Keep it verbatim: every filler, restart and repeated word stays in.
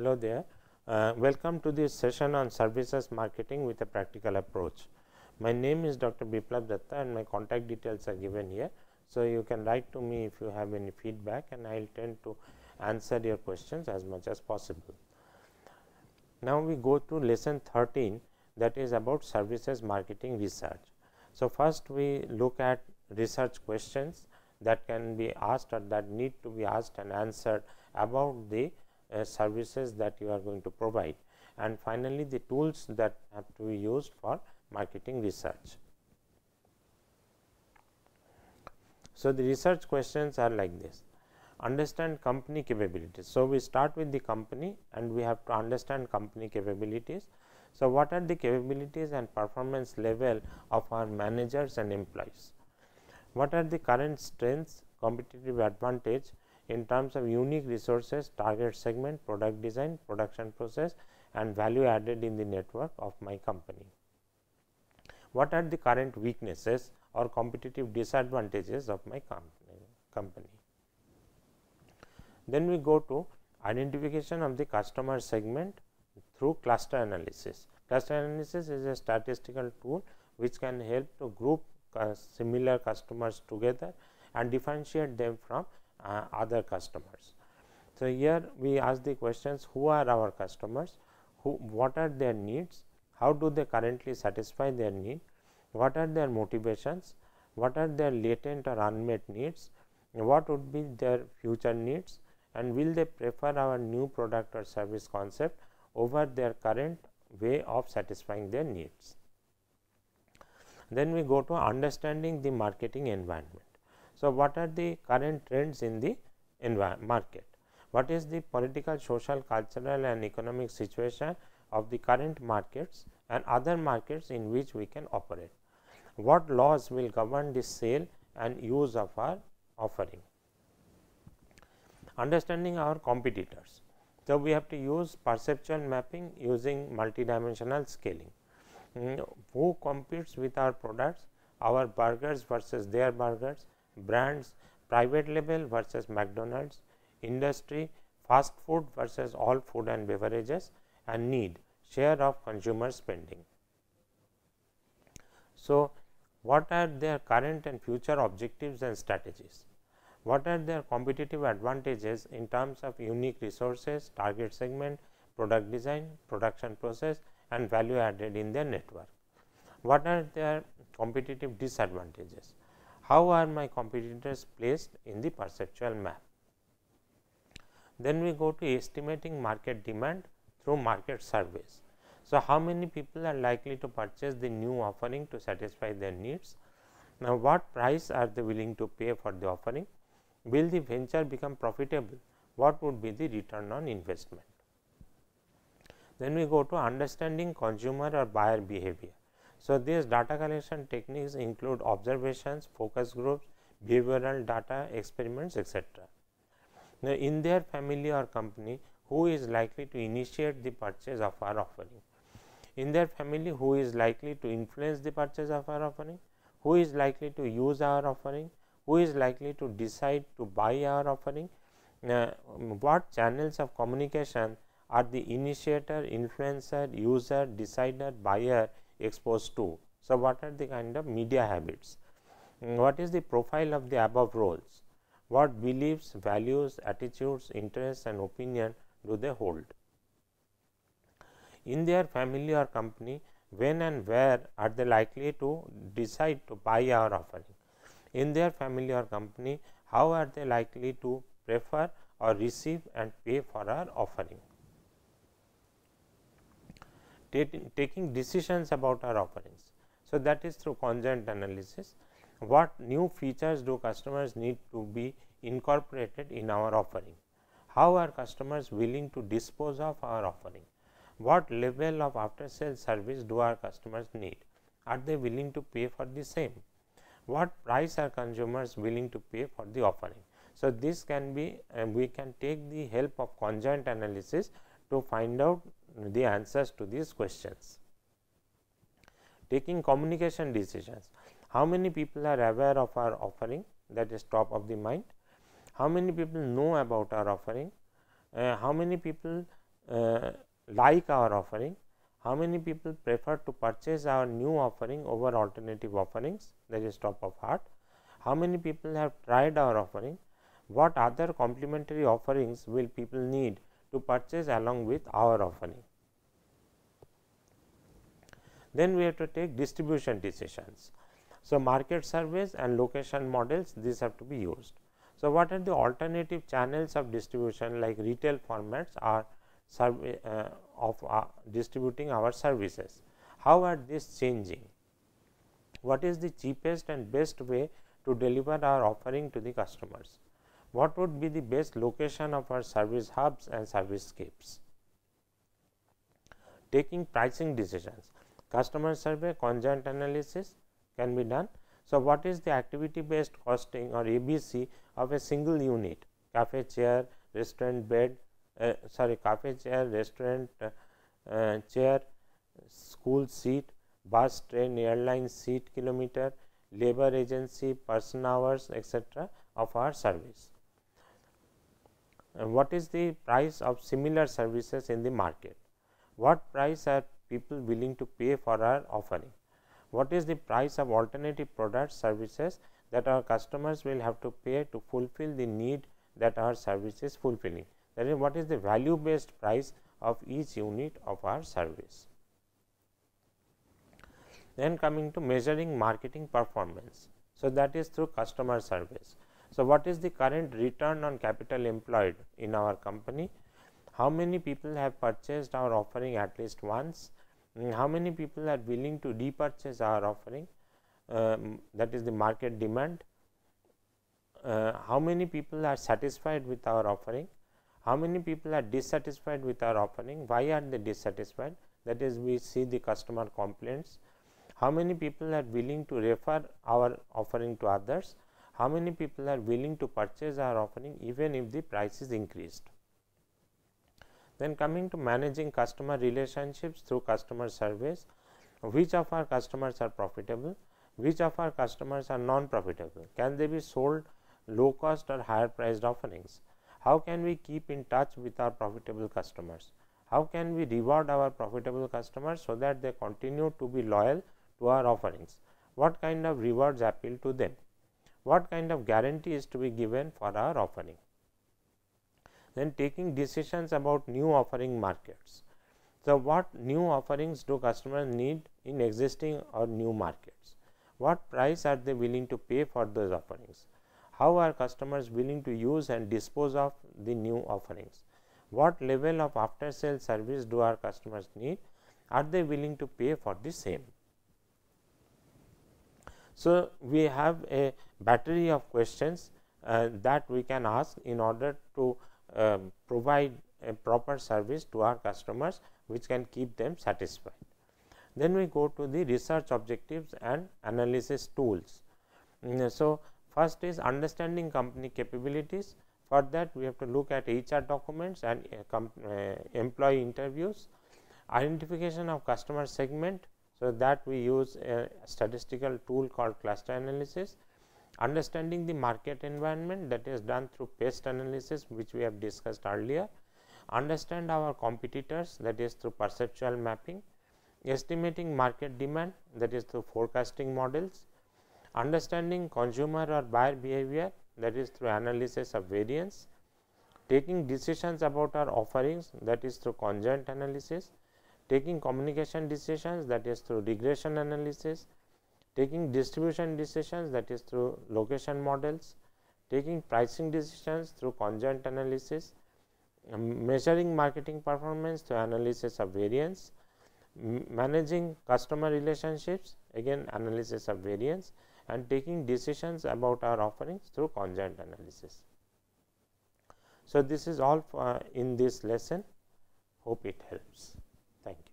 Hello there. Uh, welcome to this session on services marketing with a practical approach. My name is Doctor Biplab Datta and my contact details are given here. So, you can write to me if you have any feedback and I will tend to answer your questions as much as possible. Now, we go to lesson thirteen, that is about services marketing research. So, first we look at research questions that can be asked or that need to be asked and answered about the uh, services that you are going to provide, and finally, the tools that have to be used for marketing research. So, the research questions are like this: understand company capabilities. So, we start with the company and we have to understand company capabilities. So, what are the capabilities and performance level of our managers and employees? What are the current strengths, competitive advantage in terms of unique resources, target segment, product design, production process and value added in the network of my company? What are the current weaknesses or competitive disadvantages of my company? Then we go to identification of the customer segment through cluster analysis. Cluster analysis is a statistical tool which can help to group uh, similar customers together and differentiate them from uh, other customers. So, here we ask the questions: who are our customers, who, what are their needs, how do they currently satisfy their need, what are their motivations, what are their latent or unmet needs, what would be their future needs, and will they prefer our new product or service concept over their current way of satisfying their needs. Then we go to understanding the marketing environment. So, what are the current trends in the market? What is the political, social, cultural and economic situation of the current markets and other markets in which we can operate? What laws will govern the sale and use of our offering? Understanding our competitors. So, we have to use perceptual mapping using multidimensional scaling. Mm, who competes with our products? Our burgers versus their burgers, brands, private label versus McDonald's, industry, fast food versus all food and beverages, and need, share of consumer spending. So, what are their current and future objectives and strategies? What are their competitive advantages in terms of unique resources, target segment, product design, production process and value added in their network? What are their competitive disadvantages? How are my competitors placed in the perceptual map? Then we go to estimating market demand through market surveys. So, how many people are likely to purchase the new offering to satisfy their needs? Now, what price are they willing to pay for the offering? Will the venture become profitable? What would be the return on investment? Then we go to understanding consumer or buyer behavior. So, these data collection techniques include observations, focus groups, behavioral data, experiments, et cetera. Now, in their family or company, who is likely to initiate the purchase of our offering? In their family, who is likely to influence the purchase of our offering? Who is likely to use our offering? Who is likely to decide to buy our offering? Uh, what channels of communication are the initiator, influencer, user, decider, buyer exposed to? So, what are the kind of media habits? What is the profile of the above roles? What beliefs, values, attitudes, interests and opinion do they hold? In their family or company, when and where are they likely to decide to buy our offering? In their family or company, how are they likely to prefer or receive and pay for our offering? Taking decisions about our offerings. So, that is through conjoint analysis. What new features do customers need to be incorporated in our offering? How are customers willing to dispose of our offering? What level of after sales service do our customers need? Are they willing to pay for the same? What price are consumers willing to pay for the offering? So, this can be uh, we can take the help of conjoint analysis to find out the answers to these questions. Taking communication decisions. How many people are aware of our offering? That is top of the mind. How many people know about our offering? Uh, how many people uh, like our offering, how many people prefer to purchase our new offering over alternative offerings, that is top of heart, how many people have tried our offering, what other complementary offerings will people need to purchase along with our offering. Then we have to take distribution decisions. So, market surveys and location models, these have to be used. So, what are the alternative channels of distribution like retail formats are survey uh, of uh, distributing our services? How are these changing? What is the cheapest and best way to deliver our offering to the customers? What would be the best location of our service hubs and service scapes? Taking pricing decisions, customer survey, conjoint analysis can be done. So, what is the activity based costing or A B C of a single unit, cafe chair, restaurant bed, uh, sorry cafe chair, restaurant uh, uh, chair, school seat, bus, train, airline seat kilometer, labor agency, person hours, etcetera of our service. And what is the price of similar services in the market? What price are people willing to pay for our offering? What is the price of alternative products, services that our customers will have to pay to fulfill the need that our service is fulfilling? That is, what is the value based price of each unit of our service? Then coming to measuring marketing performance. So, that is through customer surveys. So, what is the current return on capital employed in our company? How many people have purchased our offering at least once? How many people are willing to repurchase our offering? Um, that is the market demand. Uh, how many people are satisfied with our offering? How many people are dissatisfied with our offering? Why are they dissatisfied? That is, we see the customer complaints. How many people are willing to refer our offering to others? How many people are willing to purchase our offering even if the price is increased? Then coming to managing customer relationships through customer surveys, which of our customers are profitable, which of our customers are non-profitable, can they be sold low cost or higher priced offerings, how can we keep in touch with our profitable customers, how can we reward our profitable customers so that they continue to be loyal to our offerings, what kind of rewards appeal to them, what kind of guarantee is to be given for our offering. Then taking decisions about new offering markets. So, what new offerings do customers need in existing or new markets? What price are they willing to pay for those offerings? How are customers willing to use and dispose of the new offerings? What level of after sale service do our customers need? Are they willing to pay for the same? So, we have a battery of questions uh, that we can ask in order to Uh, provide a proper service to our customers which can keep them satisfied. Then we go to the research objectives and analysis tools. Mm, so, first is understanding company capabilities. For that we have to look at H R documents and uh, uh, employee interviews, identification of customer segment. So, that we use a statistical tool called cluster analysis. Understanding the market environment, that is done through pest analysis, which we have discussed earlier. Understand our competitors, that is through perceptual mapping. Estimating market demand, that is through forecasting models. Understanding consumer or buyer behavior, that is through analysis of variance. Taking decisions about our offerings, that is through conjoint analysis. Taking communication decisions, that is through regression analysis. Taking distribution decisions, that is through location models, taking pricing decisions through conjoint analysis, um, measuring marketing performance through analysis of variance, managing customer relationships, again analysis of variance, and taking decisions about our offerings through conjoint analysis. So, this is all for, uh, in this lesson. Hope it helps. Thank you.